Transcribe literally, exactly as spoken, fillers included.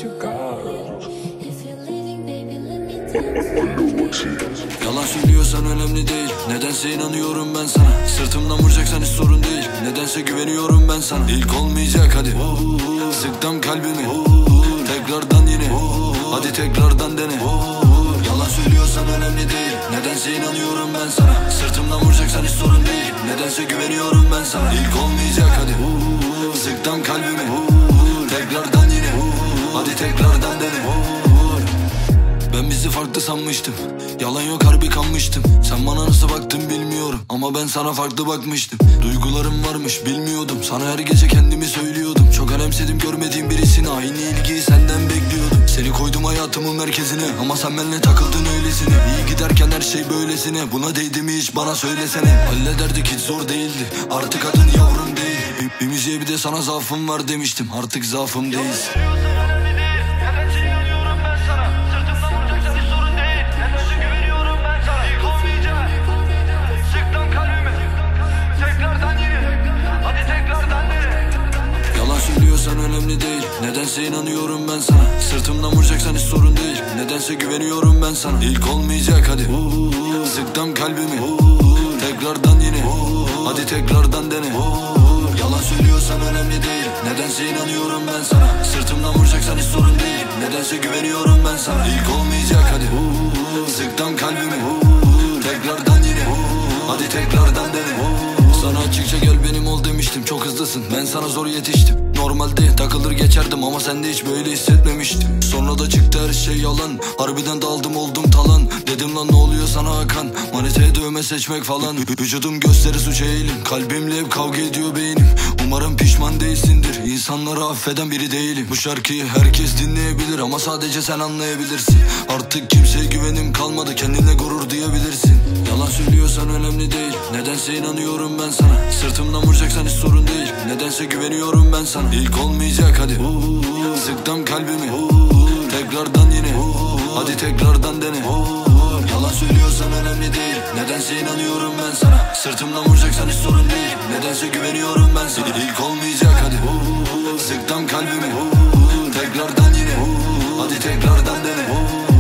Yalan söylüyorsan önemli değil, nedense inanıyorum ben sana. Sırtımdan vuracaksan hiç sorun değil, nedense güveniyorum ben sana. İlk olmayacak hadi, sıktım kalbimi, tekrardan yine, hadi tekrardan dene. Yalan söylüyorsan önemli değil, nedense inanıyorum ben sana. Sırtımdan vuracaksan hiç sorun değil, nedense güveniyorum ben sana. İlk olmayacak hadi, sıktım kalbimi, tekrardan yine, hadi tekrardan dene. Ben bizi farklı sanmıştım, yalan yok harbi kanmıştım. Sen bana nasıl baktın bilmiyorum, ama ben sana farklı bakmıştım. Duygularım varmış bilmiyordum, sana her gece kendimi söylüyordum. Çok önemsedim görmediğim birisine, aynı ilgiyi senden bekliyordum. Seni koydum hayatımın merkezine, ama sen benimle takıldın öylesine. İyi giderken her şey böylesine, buna değdi mi hiç bana söylesene. Hallederdik hiç zor değildi, artık adın yavrum değil. Bir, bir müziğe bir de sana zaafım var demiştim, artık zaafım değilsin. Söylüyorsan önemli değil, nedense inanıyorum ben sana. Sırtımdan vuracaksan hiç sorun değil, nedense güveniyorum ben sana. İlk olmayacak hadi, sıktım kalbimi, tekrardan yine, hadi tekrardan dene. Yalan söylüyorsan önemli değil, nedense inanıyorum ben sana. Sırtımdan vuracaksan hiç sorun değil, nedense güveniyorum ben sana. İlk olmayacak hadi, sıktım kalbimi, tekrardan yine, hadi tekrardan dene. Sana açıkça gel benim ol demiştim, çok hızlısın, ben sana zor yetiştim. Normalde takılır geçerdim, ama sende hiç böyle hissetmemiştim. Sonra da çıktı her şey yalan, harbiden daldım oldum talan. Dedim lan ne oluyor sana Hakan, maniteye dövme seçmek falan. Vücudum gösteri suç eğilim, kalbimle hep kavga ediyor beynim. Umarım pişman değilsindir, insanları affeden biri değilim. Bu şarkıyı herkes dinleyebilir, ama sadece sen anlayabilirsin. Artık kimseye güvenim kalmadı, kendine gurur duyabilirsin. Yalan söylüyorsan önemli değil, nedense inanıyorum ben sana. Sırtımdan vuracaksan hiç sorun değil, nedense güveniyorum ben sana. İlk olmayacak hadi, sıktım kalbimi, tekrardan yine, hadi tekrardan dene. Yalan söylüyorsan önemli değil, nedense inanıyorum ben sana. Sırtımdan vuracaksan hiç sorun değil, nedense güveniyorum ben sana. İlk olmayacak hadi, sıktım kalbimi, tekrardan yine, hadi tekrardan dene.